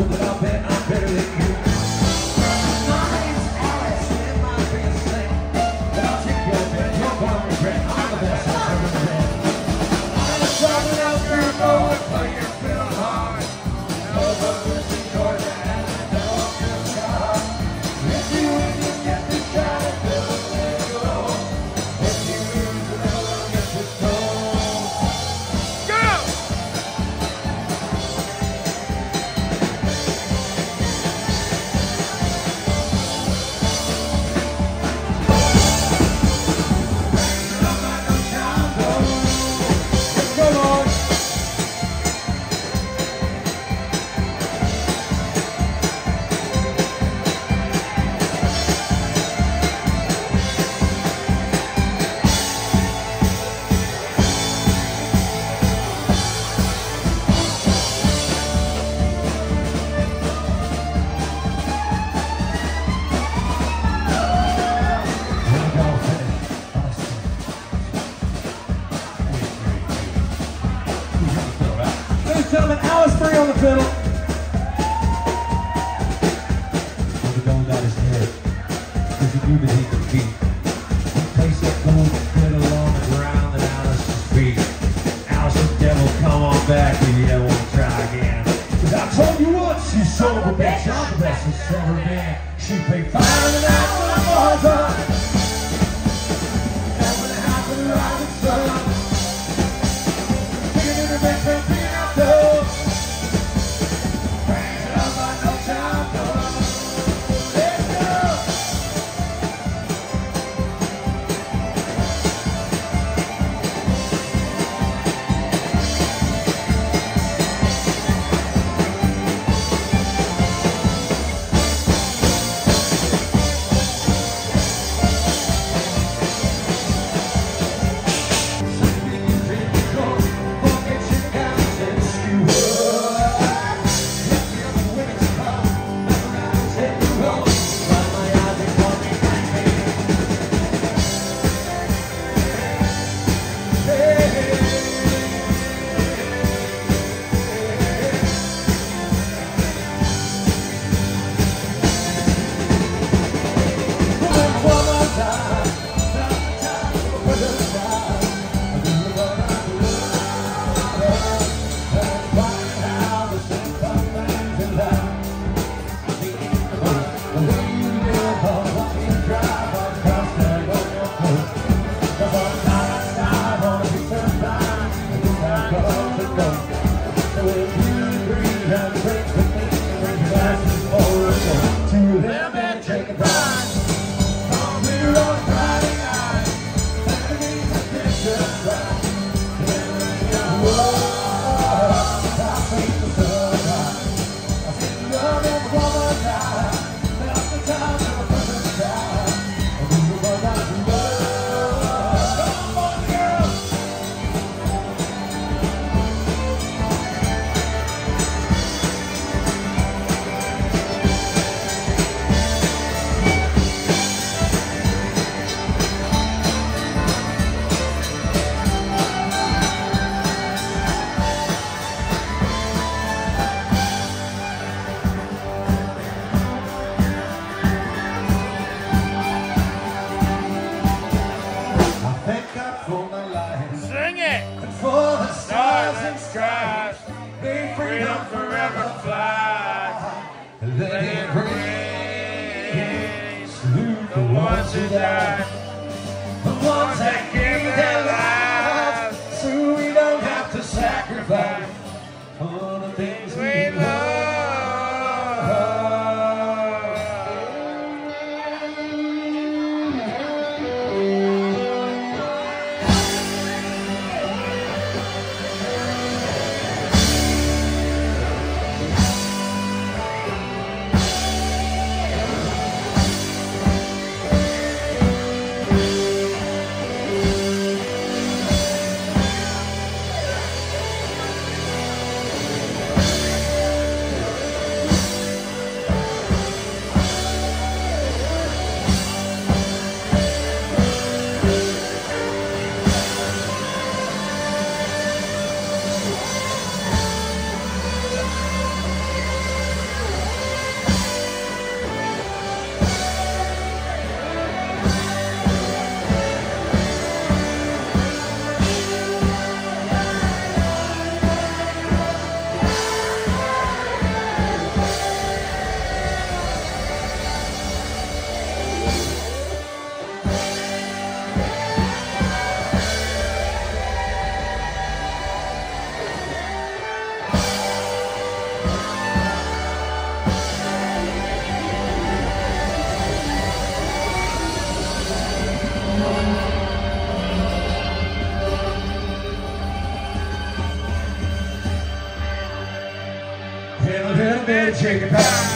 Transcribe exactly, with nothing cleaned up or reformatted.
that I'll bet I'm better than you. My name's Alice, it might be a thing, but I'll take your bet, you're gonna regret. I'm the best I've ever been. I'm driving out your boat, but you're feeling hard. No, but this is Georgia and I don't feel hard. If you win, you get to try to fill it go. If you lose, you'll never get to go. Go! Gentlemen, Alice Free on the fiddle. Well, the gold got his head, because he knew that he could beat. He placed that gold fiddle on the ground at Alice's feet. Alice the devil, come on back if you ever want to try again. Cause I told you once, you son of a bitch, I'm the best that's ever been. She paid fire in the night when I was up. And when it happened, the rising sun. Picking in the bed, picking out the to die. The ones that give their lives, so we don't have to sacrifice all the things we love. shake it back.